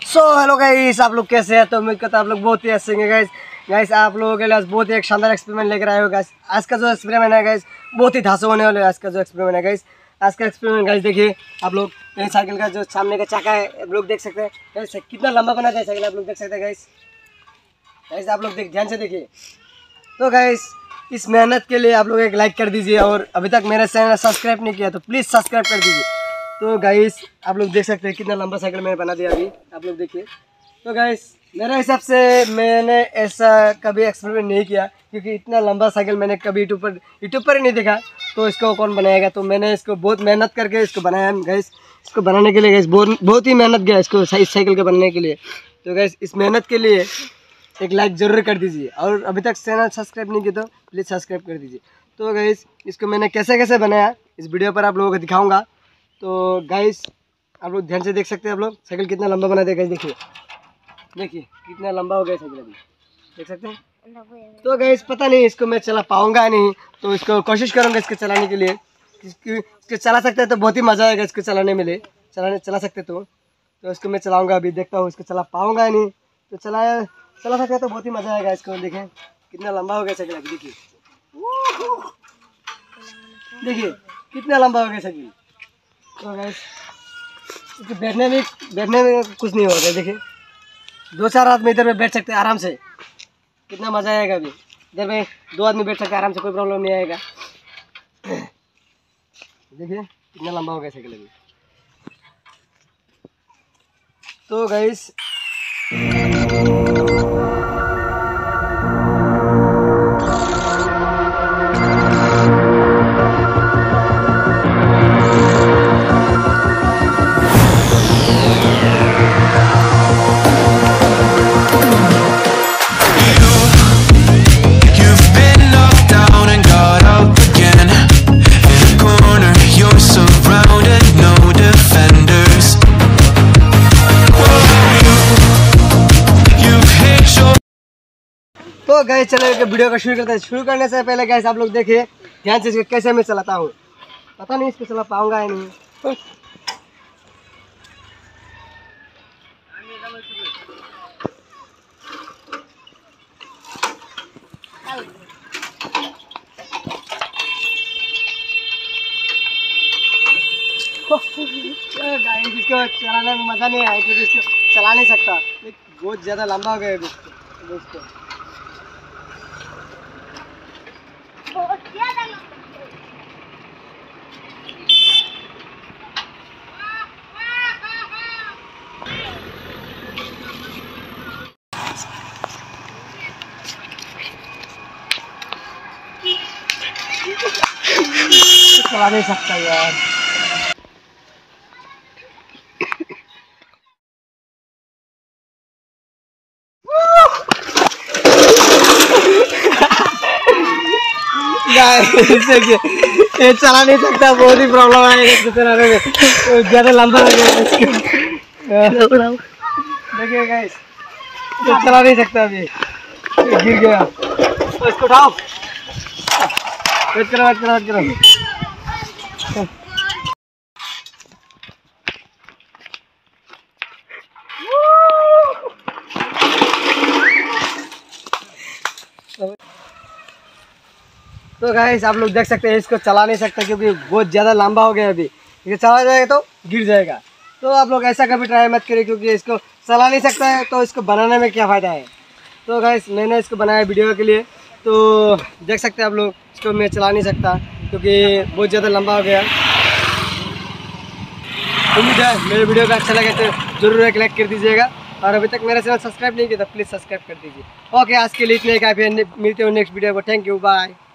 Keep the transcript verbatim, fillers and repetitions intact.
So hello guys, आप लोग कैसे हैं? तो उम्मीद करता हूं आप लोग बहुत ही अच्छे हैं गाइस। गाइस आप लोगों के लिए आज बहुत ही एक शानदार एक्सपेरिमेंट लेकर आए हो गाइस। आज का जो एक्सपेरिमेंट है गाइस बहुत ही धांसू होने वाला है। आज का जो एक्सपेरिमेंट है गाइस, आज का एक्सपेरिमेंट गाइस देखिए आप लोग, ये साइकिल का जो सामने का चाका है आप लोग देख सकते हैं गाइस, कितना लंबा बना है साइकिल, आप लोग देख सकते हैं गाइस। गाइस आप लोग देख ध्यान से देखिए। तो गाइस इस मेहनत के लिए आप लोग एक लाइक कर दीजिए, और अभी तक मेरा चैनल सब्सक्राइब नहीं किया तो प्लीज़ सब्सक्राइब कर दीजिए। तो गाइस आप लोग देख सकते हैं कितना लंबा साइकिल मैंने बना दिया अभी, आप लोग देखिए। तो गाइस मेरे हिसाब से मैंने ऐसा कभी एक्सपेरिमेंट नहीं किया, क्योंकि इतना लंबा साइकिल मैंने कभी यूट्यूब पर यूट्यूब पर ही नहीं देखा। तो इसको कौन बनाएगा? तो मैंने इसको बहुत मेहनत करके इसको बनाया गाइस। इसको बनाने के लिए गाइस बहुत बहुत ही मेहनत गया इसको इस साइकिल के बनाने के लिए। तो गाइस इस मेहनत के लिए एक लाइक ज़रूर कर दीजिए, और अभी तक चैनल सब्सक्राइब नहीं किया तो प्लीज़ सब्सक्राइब कर दीजिए। तो गाइस इसको मैंने कैसे कैसे बनाया इस वीडियो पर आप लोगों को दिखाऊंगा। तो गाइस आप लोग ध्यान से देख सकते हैं, आप लोग साइकिल कितना लंबा बना दिया गाइस। देखिए देखिए कितना लंबा हो गया साइकिल, अभी देख सकते हैं। तो गाइस पता नहीं इसको मैं चला पाऊंगा नहीं, तो इसको कोशिश करूँगा इसको चलाने के लिए। इसको इसको चला सकते हैं तो बहुत ही मज़ा आएगा इसको चलाने में, ले चलाने चला सकते तो तो इसको मैं चलाऊँगा। अभी देखता हूँ इसको चला पाऊँगा नहीं, तो चलाया चला सकते हैं तो बहुत ही मज़ा आएगा इसको। देखें कितना लंबा हो गया साइकिल, अभी देखिए देखिए कितना लंबा हो गया साइकिल। तो गाइस बैठने में बैठने में कुछ नहीं होगा। देखिए दो चार आदमी इधर में बैठ सकते हैं आराम से, कितना मज़ा आएगा। अभी इधर में दो आदमी बैठ सकते हैं आराम से, कोई प्रॉब्लम नहीं आएगा। देखिए कितना लंबा हो गया साइकिल अभी। तो गाइस तो गाइस चलो वीडियो को शुरू करते हैं। शुरू करने से पहले गाइस आप लोग देखिए ध्यान से इसको कैसे मैं चलाता हूँ। पता नहीं इसको चला पाऊंगा या नहीं। गाइस इसको चलाने में मज़ा नहीं आया, क्योंकि इसको चला नहीं सकता, बहुत ज़्यादा लंबा हो गया है इसको। चला नहीं सकता यार। ये चला नहीं सकता, बहुत ही प्रॉब्लम है इसको चलाने में, ज़्यादा लंबा हो गया इसको। देखिए गाइस ये चला नहीं सकता, अभी गिर गया। तो इसको उठाओ, वेट करो वेट करो वेट करो। तो गाइस आप लोग देख सकते हैं इसको चला नहीं सकता, क्योंकि बहुत ज़्यादा लंबा हो गया। अभी ये चला जाएगा तो गिर जाएगा। तो आप लोग ऐसा कभी ट्राई मत करिए, क्योंकि इसको चला नहीं सकता है तो इसको बनाने में क्या फ़ायदा है। तो गाइस मैंने इसको बनाया वीडियो के लिए, तो देख सकते हैं आप लोग इसको मैं चला नहीं सकता, क्योंकि बहुत ज़्यादा लंबा हो गया। उम्मीद है मेरे वीडियो का अच्छा लगे तो ज़रूर एक लाइक कर दीजिएगा, और अभी तक मेरा चैनल सब्सक्राइब नहीं किया तो प्लीज़ सब्सक्राइब कर दीजिए। ओके आज के लिए इतने काफ़ी है, मिलते हो नेक्स्ट वीडियो को। Thank you, bye.